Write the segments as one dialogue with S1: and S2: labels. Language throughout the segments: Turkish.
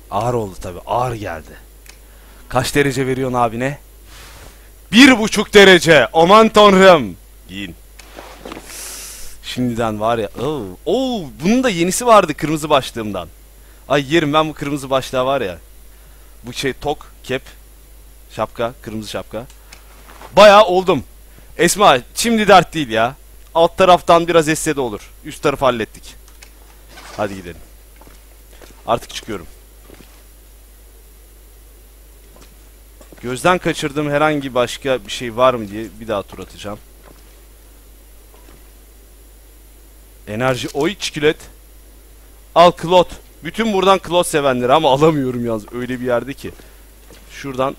S1: Ağır oldu tabi. Ağır geldi. Kaç derece veriyorsun abine? 1,5 derece. Aman tanrım. Giyin. Şimdiden var ya. Oo, bunun da yenisi vardı kırmızı başlığımdan. Ay yerim ben bu kırmızı başlığa var ya. Bu şey tok, kep, şapka, kırmızı şapka. Bayağı oldum. Esma şimdi dert değil ya. Alt taraftan biraz esse de olur. Üst tarafı hallettik. Hadi gidelim. Artık çıkıyorum. Gözden kaçırdığım herhangi başka bir şey var mı diye bir daha tur atacağım. Enerji oy çikolat. Al klot. Bütün buradan klot sevenleri ama alamıyorum yalnız öyle bir yerde ki. Şuradan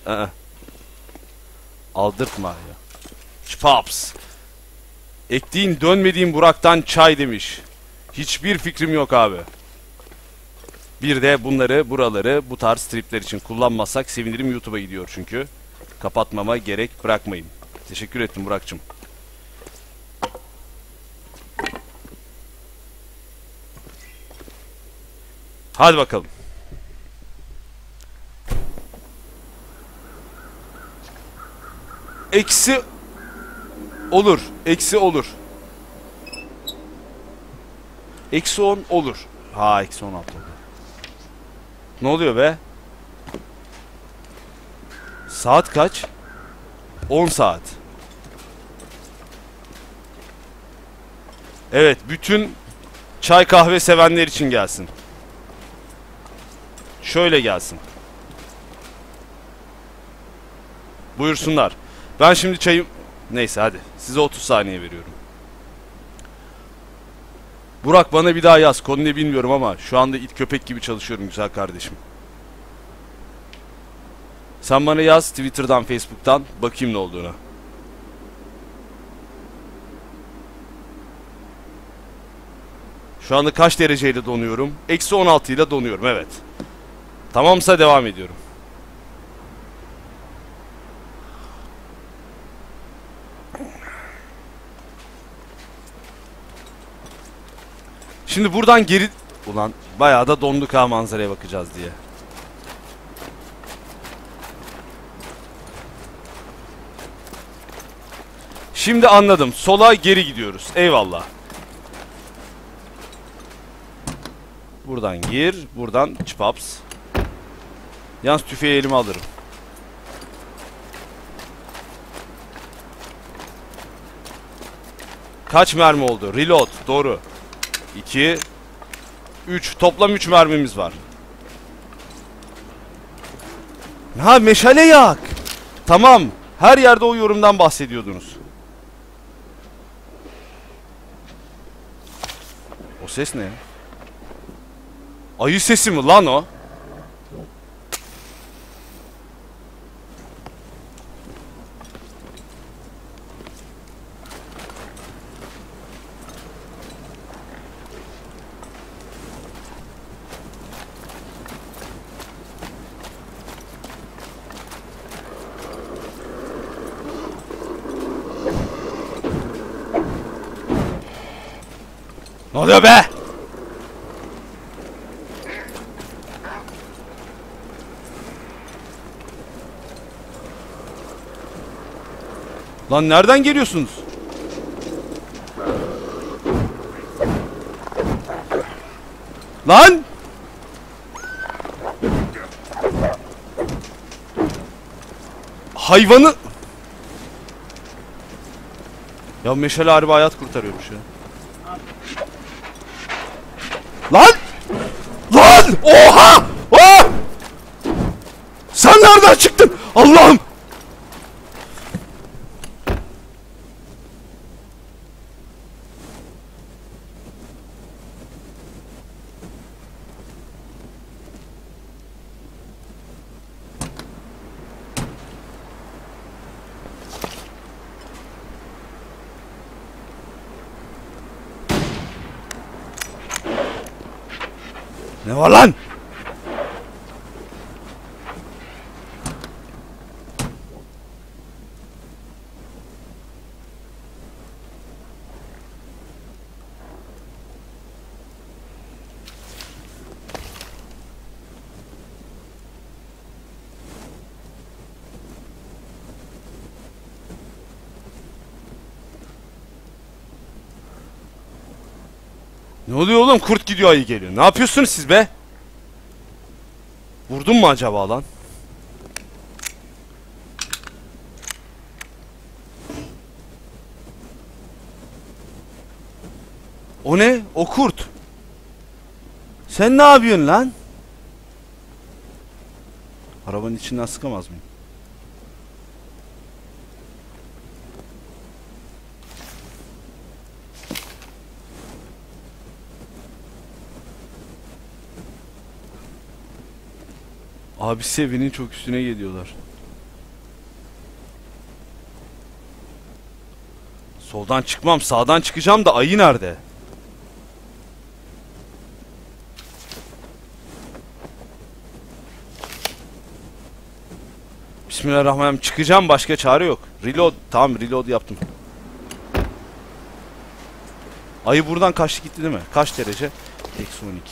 S1: aldırtma ya. Çpaps. Ektiğin dönmediğin Burak'tan çay demiş. Hiçbir fikrim yok abi. Bir de buraları bu tarz stripler için kullanmazsak sevinirim, YouTube'a gidiyor çünkü. Kapatmama gerek bırakmayın. Teşekkür ettim Burak'cığım. Hadi bakalım. Eksi olur. Eksi olur. Eksi 10 olur. Ha eksi 16 oldu. Ne oluyor be? Saat kaç? 10 saat. Evet, bütün çay kahve sevenler için gelsin. Şöyle gelsin. Buyursunlar. Ben şimdi çayım... Neyse hadi. Size 30 saniye veriyorum. Burak bana bir daha yaz. Konu ne bilmiyorum ama şu anda it köpek gibi çalışıyorum güzel kardeşim. Sen bana yaz Twitter'dan, Facebook'tan. Bakayım ne olduğuna. Şu anda kaç dereceyle donuyorum? Eksi 16 ile donuyorum, evet. Tamamsa devam ediyorum. Şimdi buradan geri... Ulan bayağı da donduk ha manzaraya bakacağız diye. Şimdi anladım. Sola geri gidiyoruz. Eyvallah. Buradan gir. Buradan çıpaps. Yalnız tüfeği elime alırım. Kaç mermi oldu? Reload. Doğru. 2 3. Toplam 3 mermimiz var. Ha meşale yak. Tamam. Her yerde o yorumdan bahsediyordunuz. O ses ne? Ayı sesi mi lan o? Ne oluyor be? Lan nereden geliyorsunuz? Lan! Hayvanı! Ya meşale harbi hayat kurtarıyormuş ya. Lan! Lan! Oha! Oh! Sen nereden çıktın? Allah'ım! Ne var lan? Ne oluyor oğlum? Kurt gidiyor, ayı geliyor. Ne yapıyorsunuz siz be? Vurdun mu acaba lan? O ne? O kurt. Sen ne yapıyorsun lan? Arabanın içinden sıkamaz mıyım? Abi sevinin çok üstüne geliyorlar. Soldan çıkmam, sağdan çıkacağım da ayı nerede? Bismillahirrahmanirrahim. Çıkacağım, başka çare yok. Reload. Tamam, reload yaptım. Ayı buradan kaçtı gitti değil mi? Kaç derece? Eksi 12.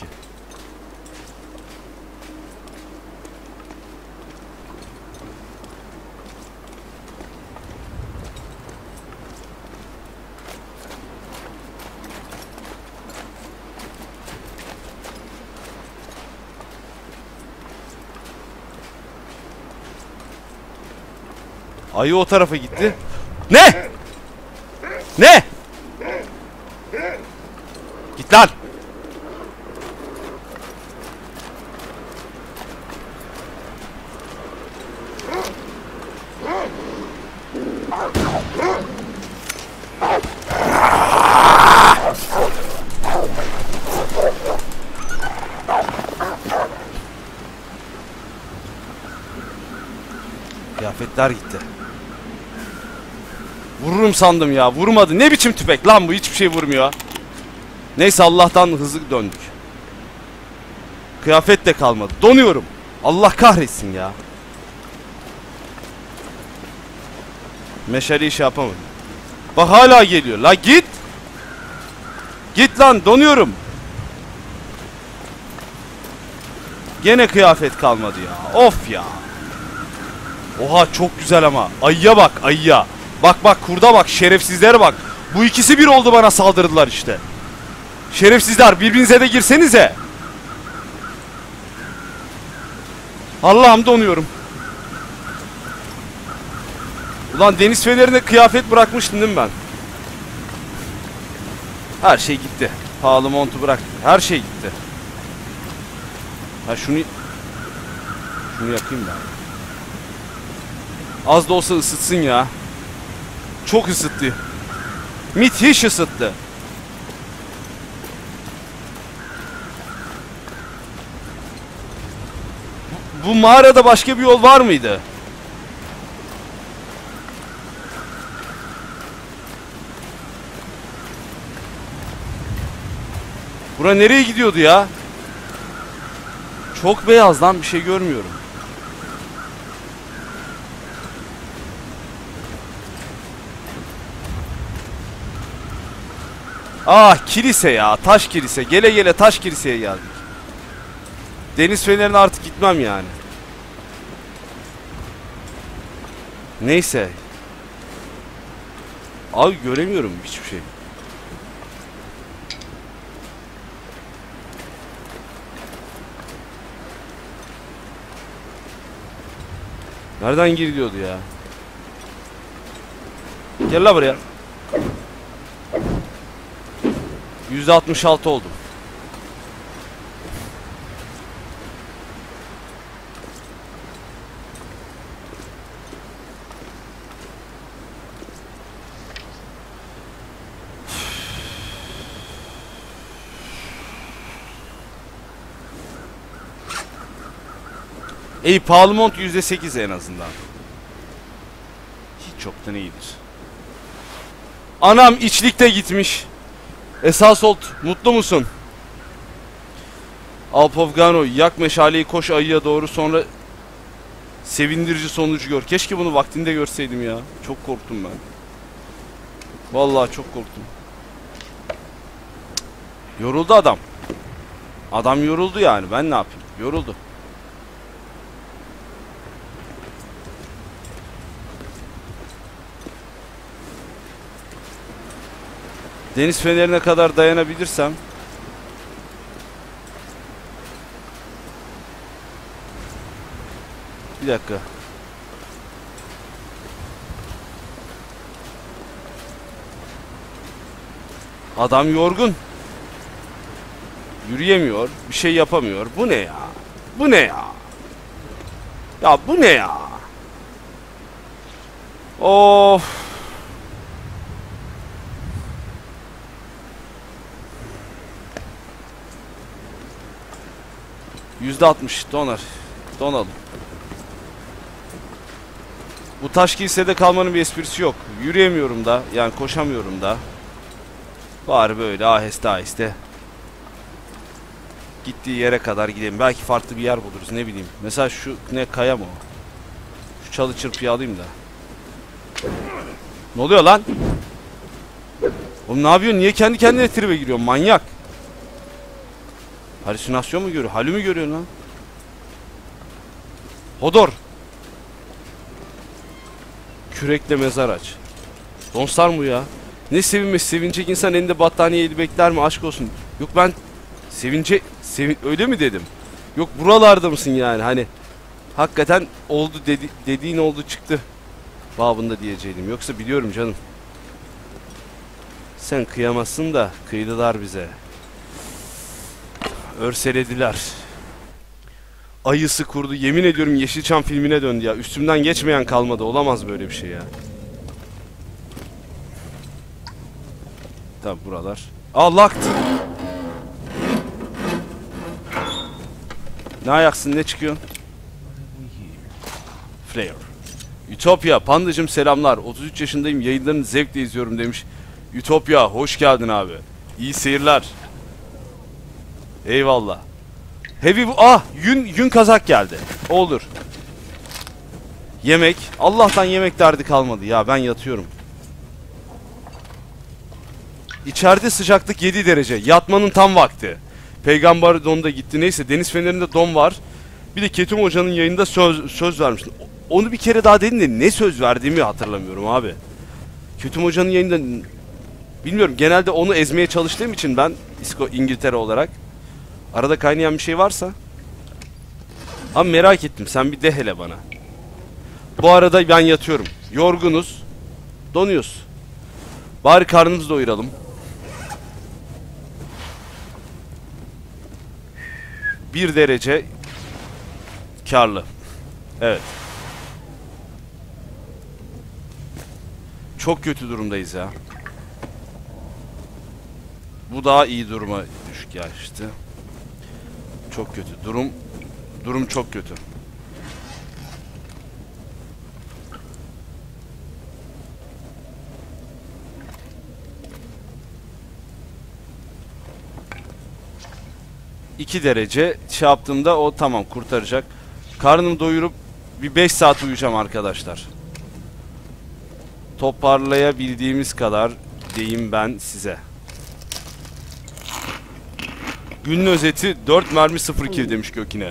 S1: Ayı o tarafa gitti. Ne? Ne? Git lan. Kıyafetler gitti. Vururum sandım ya. Vurmadı. Ne biçim tüfek lan bu? Hiçbir şey vurmuyor. Neyse, Allah'tan hızlı döndük. Kıyafet de kalmadı. Donuyorum. Allah kahretsin ya. Meşaleyi şey yapamadım. Bak hala geliyor. La git. Git lan, donuyorum. Gene kıyafet kalmadı ya. Of ya. Oha, çok güzel ama. Ayıya bak, ayıya. Bak bak, kurda bak, şerefsizlere bak. Bu ikisi bir oldu, bana saldırdılar işte. Şerefsizler, birbirinize de girsenize. Allah'ım, donuyorum. Ulan deniz fenerine kıyafet bırakmıştım değil mi ben? Her şey gitti. Pahalı montu bıraktım. Her şey gitti. Ha şunu yakayım ben. Az da olsa ısıtsın ya. Çok ısıttı. Müthiş ısıttı. Bu mağarada başka bir yol var mıydı? Bura nereye gidiyordu ya? Çok beyaz lan, bir şey görmüyorum. Ah, kilise ya, taş kilise. Gele gele taş kiliseye geldik. Deniz fenerine artık gitmem yani. Neyse. Abi göremiyorum hiçbir şey. Nereden giriliyordu ya? Gel la buraya. %66 oldum. Pahalı mont %8 en azından. Hiç çoktan iyidir. Anam içlikte gitmiş. Esas Olt, mutlu musun? Alpovgano, yak meşaleyi, koş ayıya doğru, sonra sevindirici sonucu gör. Keşke bunu vaktinde görseydim ya. Çok korktum ben. Vallahi çok korktum. Yoruldu adam. Adam yoruldu yani. Ben ne yapayım? Yoruldu. Deniz fenerine kadar dayanabilirsem Bir dakika. Adam yorgun. Yürüyemiyor. Bir şey yapamıyor. Bu ne ya? Bu ne ya? Ya bu ne ya? Of. %60 donar. Donalım. Bu taş kilisede kalmanın bir esprisi yok. Yürüyemiyorum da. Yani koşamıyorum da. Bari böyle aheste aheste. Gittiği yere kadar gidelim. Belki farklı bir yer buluruz. Ne bileyim. Mesela şu ne kaya mı o? Şu çalı çırpıyı alayım da. Ne oluyor lan? Oğlum ne yapıyorsun? Niye kendi kendine tribe giriyorsun? Manyak. Halüsinasyon mu görüyor? Halü mü görüyorsun lan? Hodor. Kürekle mezar aç. Donsar mı ya? Ne sevinmesi, sevinecek insan elinde battaniyeyi bekler mi? Aşk olsun. Yok ben öyle mi dedim? Yok buralarda mısın yani? Hani hakikaten oldu dediğin oldu çıktı babında diyeceğim. Yoksa biliyorum canım. Sen kıyamazsın da kıydılar bize. Örselediler. Ayısı kurdu. Yemin ediyorum Yeşilçam filmine döndü ya. Üstümden geçmeyen kalmadı. Olamaz böyle bir şey ya. Tabi buralar. Locked. Ne ayaksın, ne çıkıyorsun? Flare. Ütopya, pandacım selamlar. 33 yaşındayım, yayınlarını zevkle izliyorum demiş. Ütopya, hoş geldin abi. İyi seyirler. Eyvallah. Heavy bu. Yün kazak geldi. Olur. Yemek. Allah'tan yemek derdi kalmadı ya, ben yatıyorum. İçeride sıcaklık 7 derece. Yatmanın tam vakti. Peygamber donda gitti. Neyse, deniz fenerinde don var. Bir de Ketum Hoca'nın yayında söz vermiştin. Onu bir kere daha dedin de ne söz verdiğimi hatırlamıyorum abi. Ketum Hoca'nın yayında bilmiyorum, genelde onu ezmeye çalıştığım için ben İngiltere olarak. Arada kaynayan bir şey varsa. Ama merak ettim, sen bir de hele bana. Bu arada ben yatıyorum. Yorgunuz. Donuyoruz. Bari karnımızı doyuralım. Bir derece karlı. Evet. Çok kötü durumdayız ya. Bu daha iyi duruma düşük yaştı. Çok kötü. Durum çok kötü. ...2 derece şey yaptığımda o tamam kurtaracak. Karnımı doyurup bir 5 saat uyuyacağım arkadaşlar. Toparlayabildiğimiz kadar diyeyim ben size. Günün özeti 4 mermi 0 kill demiş Gökine.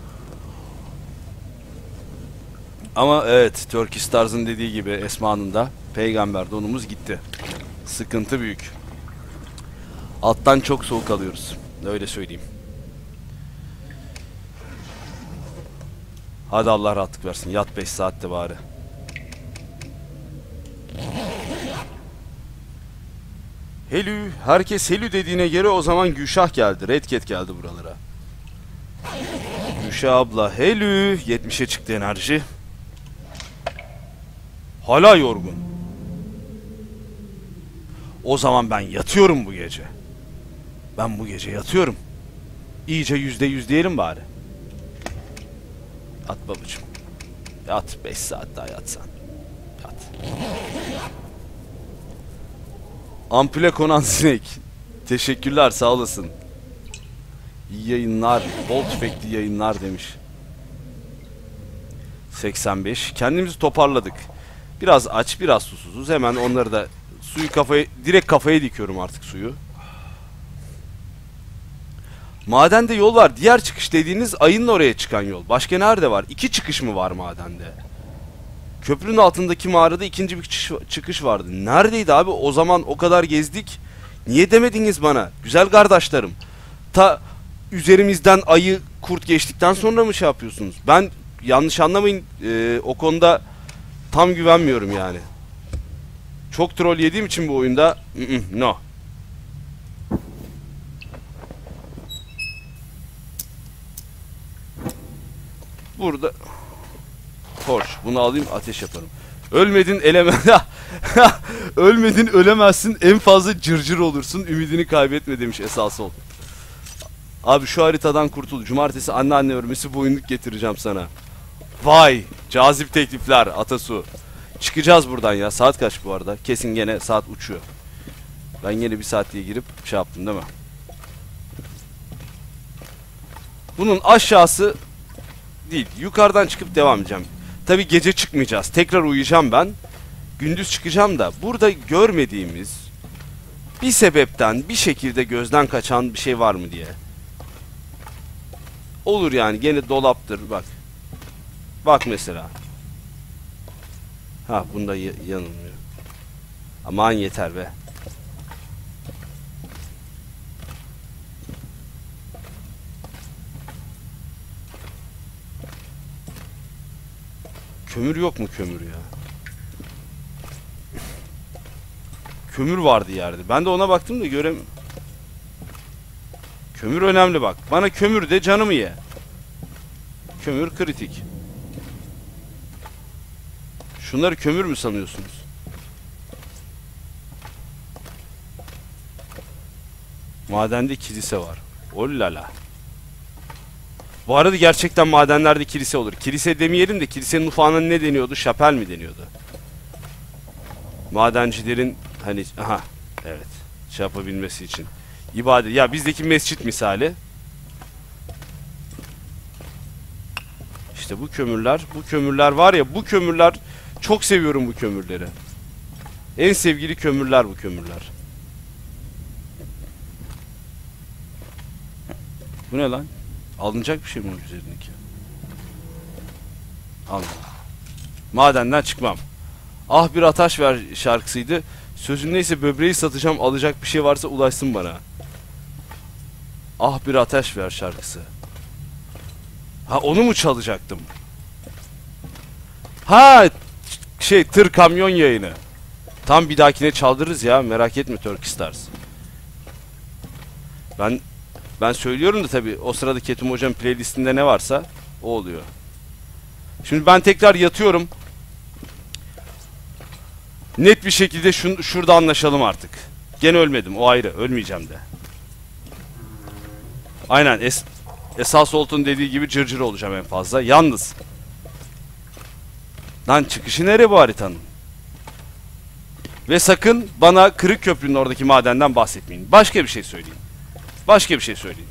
S1: Ama evet, Turkish Stars'ın dediği gibi Esma'nın da peygamber donumuz gitti. Sıkıntı büyük. Alttan çok soğuk alıyoruz. Öyle söyleyeyim. Hadi Allah rahatlık versin. Yat 5 saatte bari. Helü. Herkes Helü dediğine göre o zaman Gülşah geldi. Red Cat geldi buralara. Gülşah abla Helü. 70'e çıktı enerji. Hala yorgun. O zaman ben yatıyorum bu gece. Ben bu gece yatıyorum. İyice %100 diyelim bari. Yat babacığım. Yat 5 saat daha yatsan. Yat. Ampule konan sinek. Teşekkürler, sağ olasın. İyi yayınlar. Bol tüfekli yayınlar demiş. 85. Kendimizi toparladık. Biraz aç, biraz susuzuz. Hemen onları da direkt kafaya dikiyorum artık suyu. Madende yol var. Diğer çıkış dediğiniz ayının oraya çıkan yol. Başka nerede var? 2 çıkış mı var madende? Köprünün altındaki mağarada ikinci bir çıkış vardı. Neredeydi abi? O zaman o kadar gezdik. Niye demediniz bana? Güzel kardeşlerim. Ta üzerimizden ayı kurt geçtikten sonra mı şey yapıyorsunuz? Ben yanlış anlamayın. O konuda tam güvenmiyorum yani. Çok troll yediğim için bu oyunda no. Burada Torch. Bunu alayım, ateş yaparım. Ölmedin ölmedin ölemezsin, en fazla cırcır olursun, ümidini kaybetme demiş esas ol. Abi şu haritadan kurtul. Cumartesi anneanne örmesi boyunluk getireceğim sana. Vay cazip teklifler Atasu. Çıkacağız buradan ya. Saat kaç bu arada? Kesin gene saat uçuyor. Ben yine bir saat diye girip şey yaptım değil mi? Bunun aşağısı değil. Yukarıdan çıkıp devam edeceğim. Tabi gece çıkmayacağız. Tekrar uyuyacağım ben. Gündüz çıkacağım da burada görmediğimiz bir sebepten bir şekilde gözden kaçan bir şey var mı diye. Olur yani, gene dolaptır bak. Bak mesela. Ha bunda yanılmıyor. Aman yeter be. Kömür yok mu kömür ya? Kömür vardı yerde. Ben de ona baktım da göremiyorum. Kömür önemli bak. Bana kömür de canımı ye. Kömür kritik. Şunları kömür mü sanıyorsunuz? Madende kilise var. Ollala. Bu arada gerçekten madenlerde kilise olur. Kilise demeyelim de kilisenin ufağına ne deniyordu? Şapel mi deniyordu? Madencilerin hani aha evet şey yapabilmesi için. İbadet. Ya bizdeki mescit misali. İşte bu kömürler var ya, bu kömürler, çok seviyorum bu kömürleri. En sevgili kömürler bu kömürler. Bu ne lan? Alınacak bir şey mi üzerindeki? Alma. Madenden çıkmam. Ah bir ataş ver şarkısıydı. Sözün neyse böbreği satacağım, alacak bir şey varsa ulaşsın bana. Ah bir ateş ver şarkısı. Ha onu mu çalacaktım? Ha şey tır kamyon yayını. Tam bir dahakine çaldırırız ya, merak etme Turkey Stars. Ben söylüyorum da tabi o sırada Ketum Hocam playlistinde ne varsa o oluyor. Şimdi ben tekrar yatıyorum. Net bir şekilde şurada anlaşalım artık. Gene ölmedim, o ayrı, ölmeyeceğim de. Aynen Esas Olt'un dediği gibi cırcır olacağım en fazla. Yalnız lan çıkışı nereye bu haritanın? Ve sakın bana Kırık Köprü'nün oradaki madenden bahsetmeyin. Başka bir şey söyleyin. Başka bir şey söyleyin.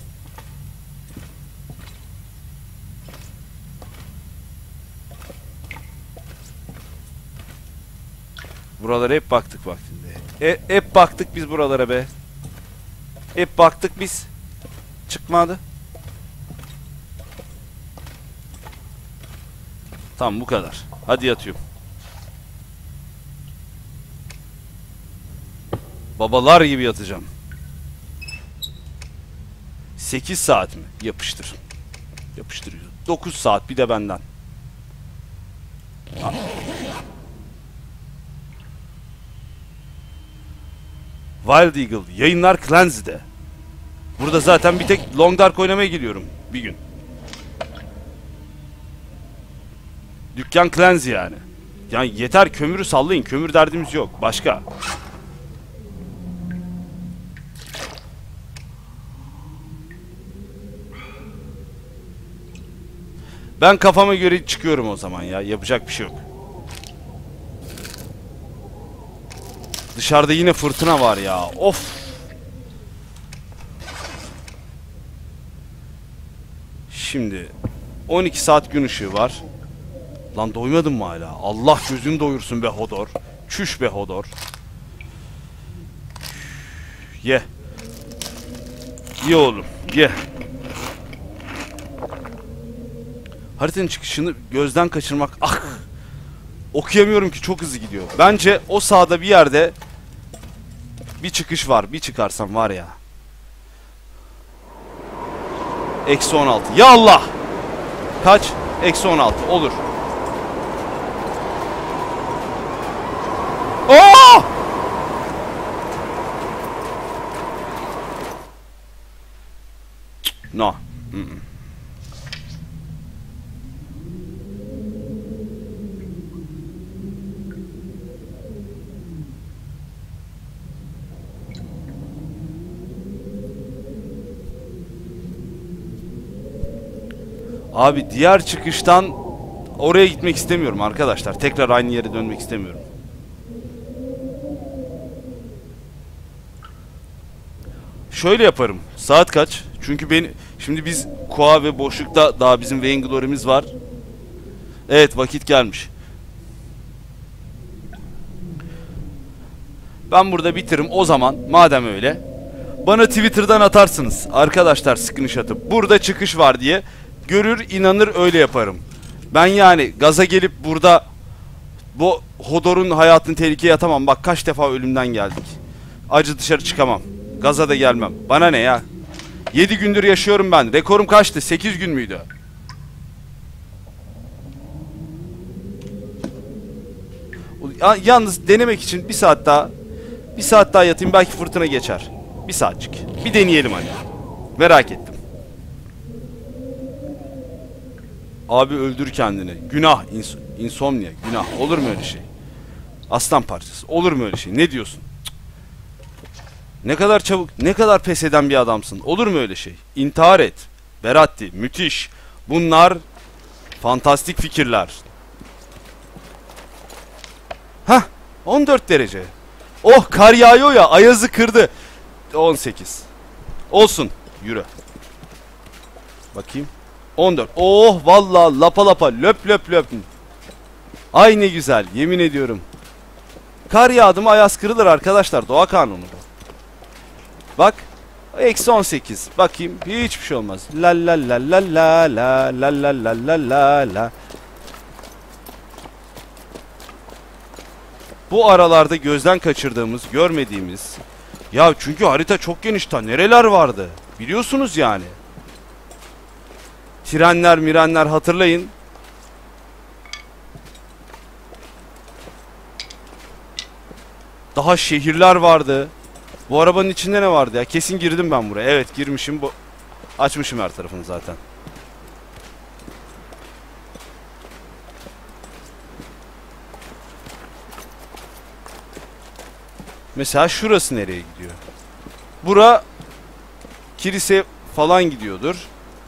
S1: Buralara hep baktık vaktinde. Hep baktık biz buralara be. Hep baktık biz. Çıkmadı. Tamam bu kadar. Hadi yatıyorum. Babalar gibi yatacağım. 8 saat mi? Yapıştır. Yapıştırıyor. 9 saat bir de benden. Wild Eagle yayınlar Clancy'de. Burada zaten bir tek Long Dark oynamaya geliyorum bir gün. Dükkan Clancy yani. Yani yeter, kömürü sallayın. Kömür derdimiz yok. Başka. Ben kafama göre çıkıyorum o zaman ya. Yapacak bir şey yok. Dışarıda yine fırtına var ya. Of. Şimdi 12 saat gün ışığı var. Lan doymadın mı hala? Allah gözünü doyursun be Hodor. Çüş be Hodor. Ye. Ye oğlum. Ye. Haritanın çıkışını gözden kaçırmak. Ah. Okuyamıyorum ki, çok hızlı gidiyor. Bence o sağda bir yerde bir çıkış var. Bir çıkarsam var ya. Eksi 16. Ya Allah. Kaç? Eksi 16. Olur. Oh! No. Abi diğer çıkıştan oraya gitmek istemiyorum arkadaşlar. Tekrar aynı yere dönmek istemiyorum. Şöyle yaparım. Saat kaç? Çünkü şimdi biz Koa ve boşlukta daha bizim Vainglory'miz var. Evet, vakit gelmiş. Ben burada bitiririm. O zaman madem öyle, bana Twitter'dan atarsınız arkadaşlar, screenshot'ı. Burada çıkış var diye. Görür inanır öyle yaparım. Ben yani gaza gelip burada bu Hodor'un hayatını tehlikeye atamam. Bak kaç defa ölümden geldik. Acı dışarı çıkamam. Gaza da gelmem. Bana ne ya? 7 gündür yaşıyorum ben. Rekorum kaçtı? 8 gün müydü? Yalnız denemek için bir saat daha yatayım, belki fırtına geçer. Bir saatçik. Bir deneyelim hani. Merak ettim. Abi öldür kendini. Günah. Insomnia. Günah. Olur mu öyle şey? Aslan parçası. Olur mu öyle şey? Ne diyorsun? Cık. Ne kadar çabuk, ne kadar pes eden bir adamsın. Olur mu öyle şey? İntihar et. Beratti. Müthiş. Bunlar fantastik fikirler. Hah. 14 derece. Oh, kar yağıyor ya. Ayazı kırdı. 18. Olsun. Yürü. Bakayım. 14. Oh vallahi lapa lapa löp löp löp. Ay ne güzel, yemin ediyorum. Kar yağdı mı ayaz kırılır arkadaşlar, doğa kanunu bu. Bak. Eksi 18. Bakayım, hiçbir şey olmaz. La la la la la la la la la la la la. Bu aralarda gözden kaçırdığımız, görmediğimiz. Ya çünkü harita çok geniş, ta nereler vardı. Biliyorsunuz yani. Trenler, mirenler hatırlayın. Daha şehirler vardı. Bu arabanın içinde ne vardı ya? Kesin girdim ben buraya. Evet, girmişim. Açmışım her tarafını zaten. Mesela şurası nereye gidiyor? Bura kilise falan gidiyordur.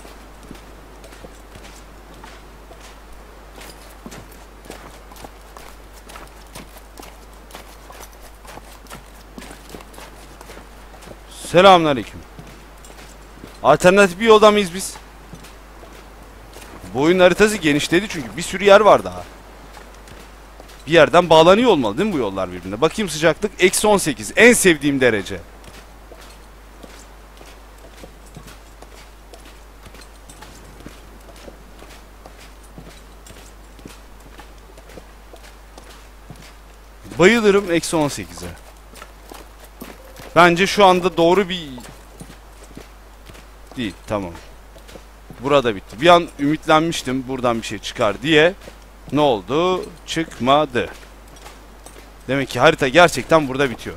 S1: Selamünaleyküm. Alternatif bir yolda mıyız biz? Bu oyun haritası genişledi çünkü bir sürü yer var daha. Bir yerden bağlanıyor olmalı değil mi bu yollar birbirine? Bakayım sıcaklık. Eksi 18. En sevdiğim derece. Bayılırım eksi 18'e. Bence şu anda doğru bir... Değil. Tamam. Burada bitti. Bir an ümitlenmiştim buradan bir şey çıkar diye. Ne oldu? Çıkmadı. Demek ki harita gerçekten burada bitiyor.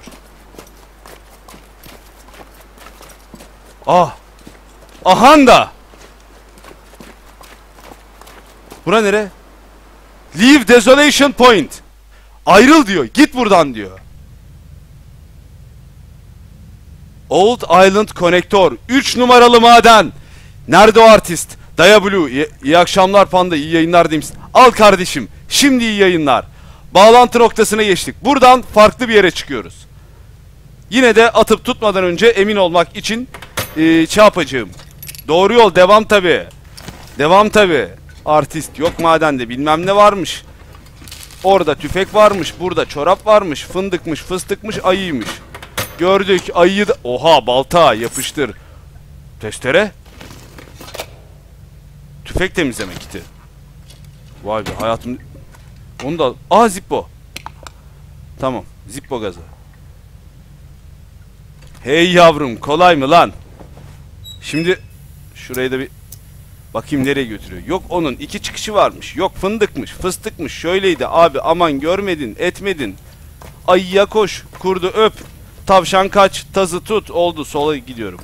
S1: Ah! Ahanda! Bura nere? Leave Desolation Point. Ayrıl diyor. Git buradan diyor. Old Island Connector. 3 numaralı maden. Nerede o artist? Daya Blue. İyi akşamlar Panda. İyi yayınlar demişsin. Al kardeşim. Şimdi iyi yayınlar. Bağlantı noktasına geçtik. Buradan farklı bir yere çıkıyoruz. Yine de atıp tutmadan önce emin olmak için şey yapacağım. Doğru yol. Devam tabi. Devam tabi. Artist. Yok madende. Bilmem ne varmış. Orada tüfek varmış. Burada çorap varmış. Fındıkmış, fıstıkmış, ayıymış. Gördük. Ayıyı da... Oha, balta. Yapıştır. Testere. Tüfek temizleme kiti. Vay be, hayatım. Onu da... Aa, Zippo. Tamam. Zippo gazı. Hey yavrum, kolay mı lan? Şimdi şurayı da bir Bakayım nereye götürüyor. Yok onun 2 çıkışı varmış. Yok fındıkmış, fıstıkmış. Şöyleydi abi, aman görmedin, etmedin. Ayıya koş, kurdu öp. Tavşan kaç, tazı tut. Oldu, sola gidiyorum.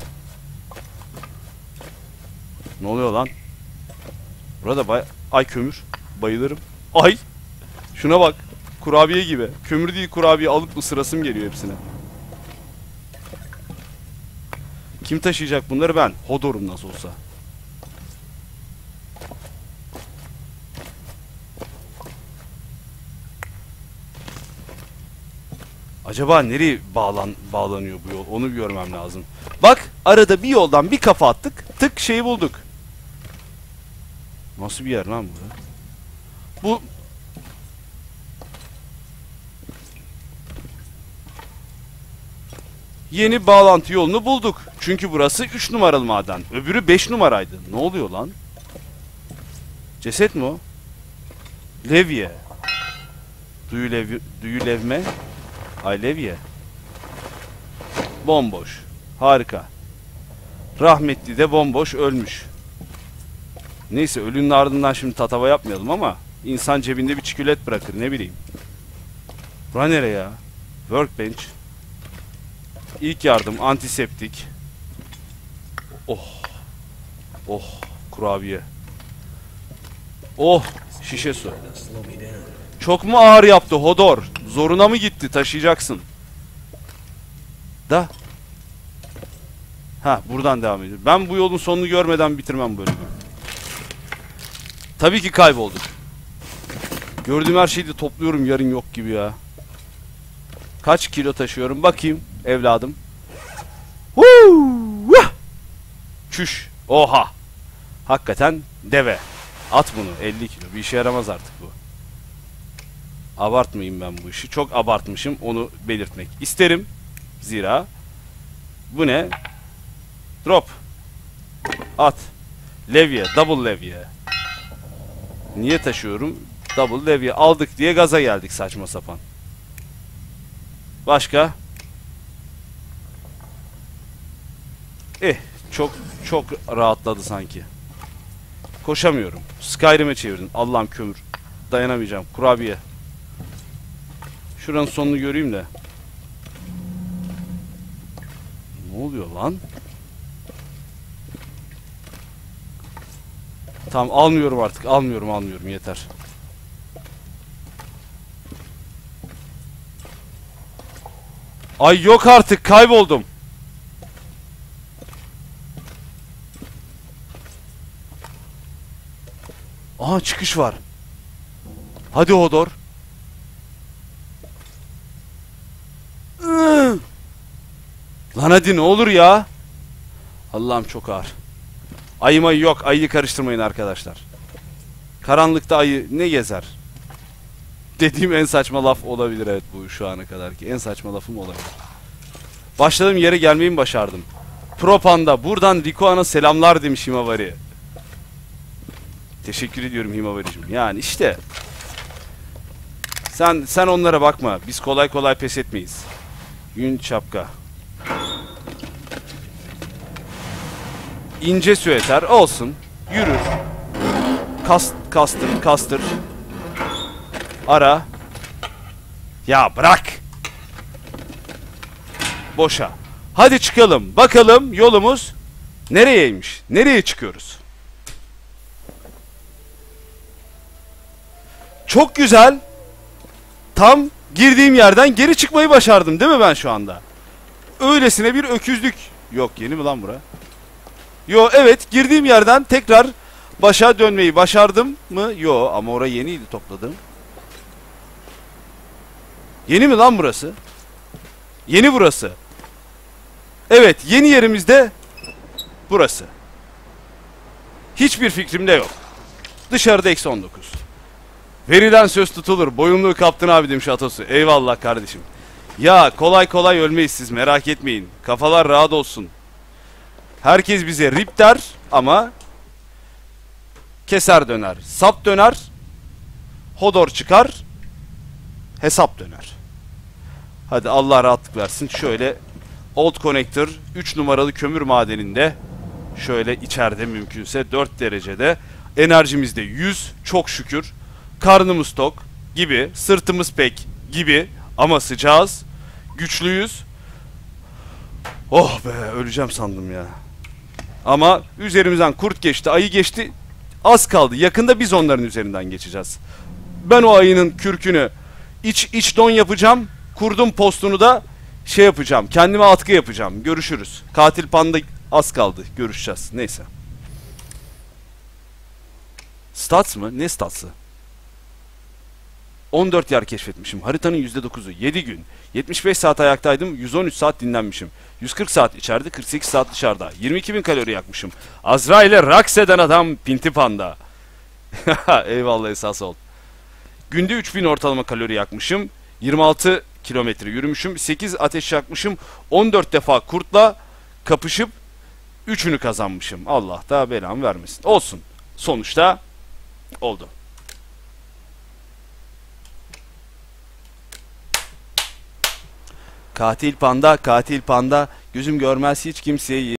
S1: Ne oluyor lan? Burada ay kömür. Bayılırım. Ay. Şuna bak. Kurabiye gibi. Kömür değil, kurabiye alıp ısırasım geliyor hepsine. Kim taşıyacak bunları? Ben. Hodor'um nasıl olsa. Acaba nereye bağlanıyor bu yol? Onu bir görmem lazım. Bak, arada bir yoldan bir kafa attık. Tık, şeyi bulduk. Nasıl bir yer lan bu? Bu yeni bağlantı yolunu bulduk. Çünkü burası 3 numaralı maden. Öbürü 5 numaraydı. Ne oluyor lan? Ceset mi o? Levye. Duyu levme. Ay levye. Bomboş. Harika. Rahmetli de bomboş ölmüş. Neyse, ölünün ardından şimdi tatava yapmayalım ama insan cebinde bir çikolat bırakır, ne bileyim. Bura nere ya? Workbench. İlk yardım, antiseptik. Oh. Oh, kurabiye. Oh, şişe su. Çok mu ağır yaptı Hodor? Zoruna mı gitti? Taşıyacaksın. Da. Ha, buradan devam ediyor. Ben bu yolun sonunu görmeden bitirmem bölümü. Tabii ki kaybolduk. Gördüğüm her şeyi de topluyorum yarın yok gibi ya. Kaç kilo taşıyorum bakayım evladım. Çüş. Oha. Hakikaten deve. At bunu, 50 kilo. Bir işe yaramaz artık bu. Abartmayayım ben bu işi. Çok abartmışım, onu belirtmek isterim. Zira bu ne? Drop. At. Levye. Double levye. Niye taşıyorum? Double levye aldık diye gaza geldik saçma sapan. Başka? Çok rahatladı sanki. Koşamıyorum. Skyrim'e çevirdin. Allah'ım kömür. Dayanamayacağım. Kurabiye. Şuranın sonunu göreyim de. Ne oluyor lan? Tamam, almıyorum artık. Almıyorum yeter. Ay yok artık, kayboldum. Aha, çıkış var. Hadi Hodor. Lan hadi ne olur ya. Allah'ım çok ağır. Ayı yok. Ayıyı karıştırmayın arkadaşlar. Karanlıkta ayı ne gezer? Dediğim en saçma laf olabilir, evet, bu şu ana kadarki en saçma lafım olabilir. Başladığım yere gelmeyi mi başardım? Propanda buradan Rikuan'a selamlar demiş Himavari. Teşekkür ediyorum Himavari'cim. Yani işte. Sen onlara bakma. Biz kolay kolay pes etmeyiz. Yün şapka. İnce süeter olsun. Yürür. Kastır. Ara. Ya bırak. Boşa. Hadi çıkalım. Bakalım yolumuz nereyeymiş? Nereye çıkıyoruz? Çok güzel. Tam girdiğim yerden geri çıkmayı başardım değil mi ben şu anda? Öylesine bir öküzlük. Yok, yeni mi lan bura? Yo, evet, girdiğim yerden tekrar başa dönmeyi başardım mı? Yo, ama orası yeniydi topladım. Yeni mi lan burası? Yeni burası. Evet, yeni yerimizde burası. Hiçbir fikrim de yok. Dışarıda -19. Verilen söz tutulur. Boyunluğu kaptın abi demiş Atosu. Eyvallah kardeşim. Ya kolay kolay ölmeyiz, siz merak etmeyin. Kafalar rahat olsun. Herkes bize rip der ama keser döner, sap döner, Hodor çıkar, hesap döner. Hadi Allah rahatlık versin. Şöyle Old Connector 3 numaralı kömür madeninde Şöyle içeride mümkünse 4 derecede. Enerjimiz de 100 çok şükür. Karnımız tok gibi. Sırtımız pek gibi. Ama sıcağız. Güçlüyüz. Oh be, öleceğim sandım ya. Ama üzerimizden kurt geçti, ayı geçti. Az kaldı. Yakında biz onların üzerinden geçeceğiz. Ben o ayının kürkünü iç don yapacağım. Kurdun postunu da şey yapacağım. Kendime atkı yapacağım. Görüşürüz. Katil panda az kaldı. Görüşeceğiz. Neyse. Stats mı? Ne stats'ı? 14 yer keşfetmişim. Haritanın %9'u. 7 gün. 75 saat ayaktaydım. 113 saat dinlenmişim. 140 saat içeride, 48 saat dışarıda. 22.000 kalori yakmışım. Azrail'e raks eden adam Pinti Panda. Eyvallah, esas ol. Günde 3000 ortalama kalori yakmışım. 26 kilometre yürümüşüm. 8 ateş yakmışım. 14 defa kurtla kapışıp 3'ünü kazanmışım. Allah da belamı vermesin. Olsun. Sonuçta oldu. Katil panda, katil panda. Gözüm görmez hiç kimseyi.